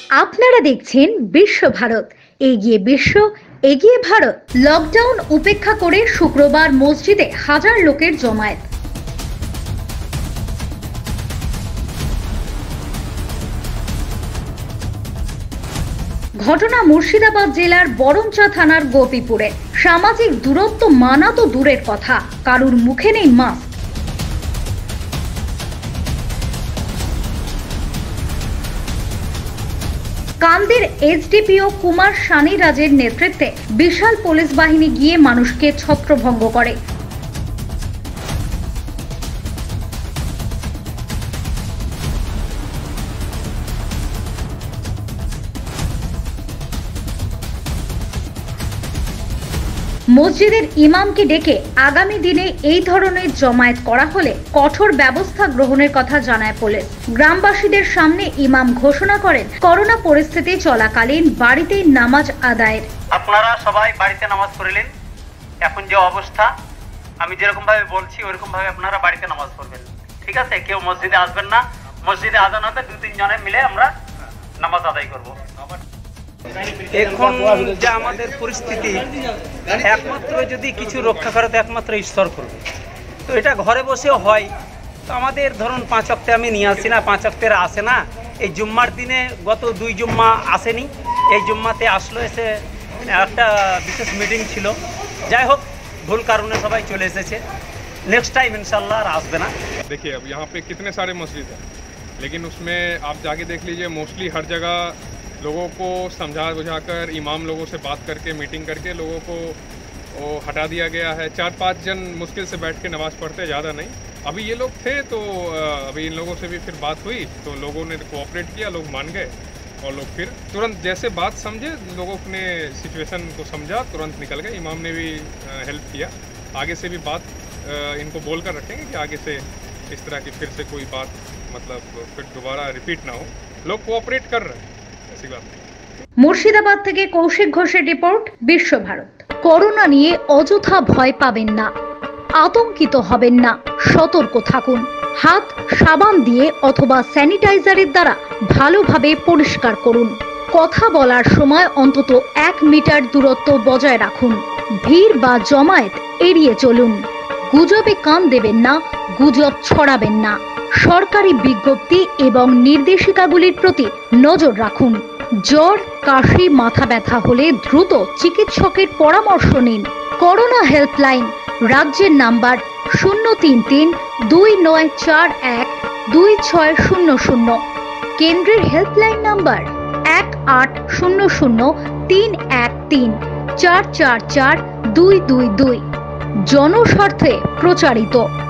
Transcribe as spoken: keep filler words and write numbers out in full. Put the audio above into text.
আপনারা দেখছেন বিশ্ব ভারত, এগিয়ে বিশ্ব, এগিয়ে ভারত। লকডাউন উপেক্ষা করে শুক্রবার মসজিদে হাজার লোকের জমায়েত। ঘটনা মুর্শিদাবাদ জেলার বরঞ্চা থানার গোপীপুরে। সামাজিক দূরত্ব মানা তো দূরের কথা, কারুর মুখে নেই মাস্ক। কান্দির এসডিপিও কুমার সানিরাজের নেতৃত্বে বিশাল পুলিশ বাহিনী গিয়ে মানুষকে ছত্রভঙ্গ করে। মসজিদের ইমামকে ডেকে আগামী দিনে এই ধরনের জমায়েত করা হলে কঠোর ব্যবস্থা গ্রহণের কথা জানায় পুলিশ। গ্রামবাসীদের সামনে ইমাম ঘোষণা করেন, করোনা পরিস্থিতি চলাকালীন বাড়িতেই নামাজ আদায়ের। আপনারা সবাই বাড়িতে নামাজ পড়লেন। এখন যে অবস্থা, আমি যেরকম ভাবে বলছি ওরকম ভাবে আপনারা বাড়িতে নামাজ পড়বেন, ঠিক আছে? কেউ মসজিদে আসবেন না। মসজিদে আজান হবে, দুই তিন জনে মিলে আমরা নামাজ আদায় করব। এখন যে আমাদের পরিস্থিতি, একমাত্র যদি কিছু রক্ষা করে তো একমাত্র ঈশ্বর করবে। তো এটা ঘরে বসেও হয়। তো আমাদের ধরুন পাঁচ ওয়াক্তে আমি নিয়ে আসি না, পাঁচ ওয়াক্তের আসে না। এই জুম্মার দিনে গত দুই জুম্মা আসেনি, এই জুম্মাতে আসলো, এসে একটা বিশেষ মিটিং ছিল। যাই হোক, ভুল কারণে সবাই চলে এসেছে। नेक्स्ट टाइम इंशाल्लाह আর আসবে না। देखिए अब यहाँ पे कितने सारे मस्जिद हैं, लेकिन उसमें आप जाके देख लीजिए, मोस्टली हर जगह लोगों को समझा बुझाकर, इमाम लोगों से बात करके, मीटिंग करके लोगों को वो हटा दिया गया है। चार पांच जन मुश्किल से बैठ के नमाज़ पढ़ते, ज़्यादा नहीं। अभी ये लोग थे तो अभी इन लोगों से भी फिर बात हुई तो लोगों ने कोऑपरेट किया, लोग मान गए और लोग फिर तुरंत जैसे बात समझे, लोगों ने सिचुएशन को समझा, तुरंत निकल गए। इमाम ने भी हेल्प किया। आगे से भी बात इनको बोल कर रखेंगे कि आगे से इस तरह की फिर से कोई बात मतलब फिर दोबारा रिपीट ना हो। लोग कोऑपरेट कर रहे हैं, ऐसी बात नहीं। মুর্শিদাবাদ থেকে কৌশিক ঘোষের রিপোর্ট, বিশ্ব ভারত। করোনা নিয়ে অযথা ভয় পাবেন না, আতঙ্কিত হবেন না, সতর্ক থাকুন। হাত সাবান দিয়ে অথবা স্যানিটাইজারের দ্বারা ভালোভাবে পরিষ্কার করুন। কথা বলার সময় অন্তত এক মিটার দূরত্ব বজায় রাখুন। ভিড় বা জমায়েত এড়িয়ে চলুন। গুজবে কান দেবেন না, গুজব ছড়াবেন না। সরকারি বিজ্ঞপ্তি এবং নির্দেশিকাগুলির প্রতি নজর রাখুন। জ্বর, কাশি, মাথা ব্যথা হলে দ্রুত চিকিৎসকের পরামর্শ নিন। করোনা হেল্পলাইন রাজ্যের নাম্বার শূন্য তিন তিন দুই নয় চার এক দুই ছয় শূন্য শূন্য। কেন্দ্রের হেল্পলাইন নাম্বার এক আট শূন্য শূন্য তিন এক তিন চার চার চার দুই দুই দুই। জনস্বার্থে প্রচারিত।